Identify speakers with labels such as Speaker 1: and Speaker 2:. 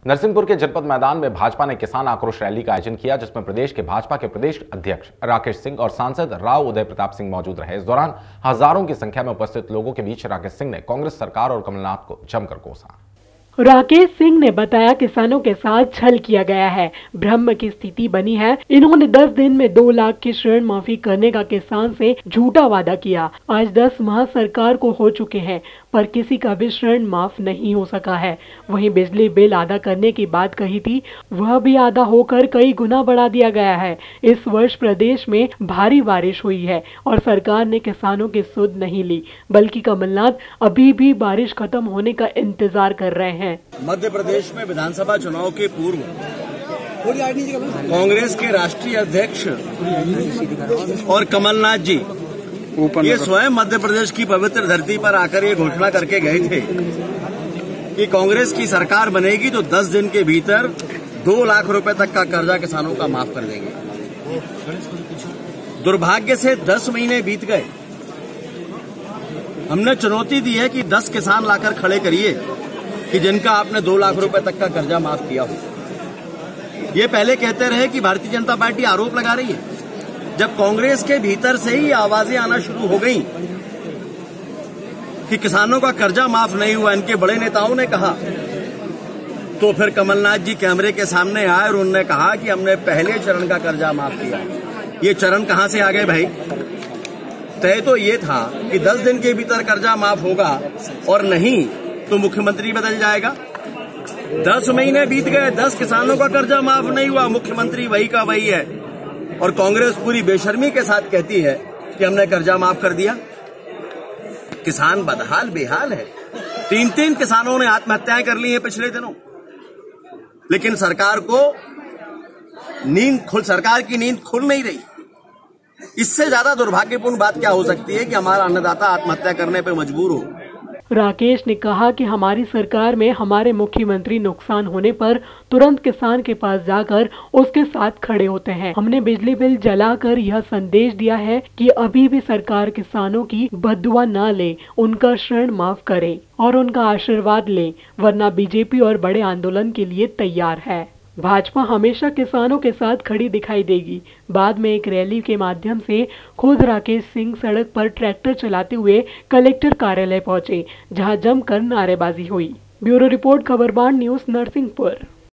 Speaker 1: नरसिंहपुर के जनपद मैदान में भाजपा ने किसान आक्रोश रैली का आयोजन किया, जिसमें प्रदेश के भाजपा के प्रदेश अध्यक्ष राकेश सिंह और सांसद राव उदय प्रताप सिंह मौजूद रहे। इस दौरान हजारों की संख्या में उपस्थित लोगों के बीच राकेश सिंह ने कांग्रेस सरकार और कमलनाथ को जमकर कोसा।
Speaker 2: राकेश सिंह ने बताया, किसानों के साथ छल किया गया है, भ्रम की स्थिति बनी है। इन्होंने 10 दिन में 2 लाख की ऋण माफी करने का किसान से झूठा वादा किया। आज 10 माह सरकार को हो चुके हैं, पर किसी का भी ऋण माफ नहीं हो सका है। वहीं बिजली बिल आधा करने की बात कही थी, वह भी आधा होकर कई गुना बढ़ा दिया गया है। इस वर्ष प्रदेश में भारी बारिश हुई है और सरकार ने किसानों की सुध नहीं ली, बल्कि कमलनाथ अभी भी बारिश खत्म होने का इंतजार कर रहे हैं।
Speaker 3: मध्य प्रदेश में विधानसभा चुनाव के पूर्व कांग्रेस के राष्ट्रीय अध्यक्ष और कमलनाथ जी ये स्वयं मध्य प्रदेश की पवित्र धरती पर आकर ये घोषणा करके गए थे कि कांग्रेस की सरकार बनेगी तो 10 दिन के भीतर 2 लाख रुपए तक का कर्जा किसानों का माफ कर देंगे। दुर्भाग्य से 10 महीने बीत गए। हमने चुनौती दी है कि 10 किसान लाकर खड़े करिए कि जिनका आपने 2 लाख रुपए तक का कर्जा माफ किया हो। ये पहले कहते रहे कि भारतीय जनता पार्टी आरोप लगा रही है। जब कांग्रेस के भीतर से ही आवाजें आना शुरू हो गई कि किसानों का कर्जा माफ नहीं हुआ, इनके बड़े नेताओं ने कहा, तो फिर कमलनाथ जी कैमरे के सामने आए और उन्होंने कहा कि हमने पहले चरण का कर्जा माफ किया। ये चरण कहां से आ गए भाई? तय तो ये था कि 10 दिन के भीतर कर्जा माफ होगा और नहीं तो मुख्यमंत्री बदल जाएगा। 10 महीने बीत गए, 10 किसानों का कर्जा माफ नहीं हुआ, मुख्यमंत्री वही का वही है। और कांग्रेस पूरी बेशर्मी के साथ कहती है कि हमने कर्जा माफ कर दिया। किसान बदहाल बेहाल है। 3 किसानों ने आत्महत्याएं कर ली हैं पिछले दिनों, लेकिन सरकार की नींद खुल नहीं रही। इससे ज्यादा दुर्भाग्यपूर्ण बात क्या हो सकती है कि हमारा अन्नदाता आत्महत्या करने पर मजबूर हो।
Speaker 2: राकेश ने कहा कि हमारी सरकार में हमारे मुख्यमंत्री नुकसान होने पर तुरंत किसान के पास जाकर उसके साथ खड़े होते हैं। हमने बिजली बिल जलाकर यह संदेश दिया है कि अभी भी सरकार किसानों की बद्दुआ न ले, उनका ऋण माफ करे और उनका आशीर्वाद ले, वरना बीजेपी और बड़े आंदोलन के लिए तैयार है। भाजपा हमेशा किसानों के साथ खड़ी दिखाई देगी। बाद में एक रैली के माध्यम से खुद राकेश सिंह सड़क पर ट्रैक्टर चलाते हुए कलेक्टर कार्यालय पहुंचे, जहां जमकर नारेबाजी हुई। Bureau report, Khabarban news, Narsinghpur.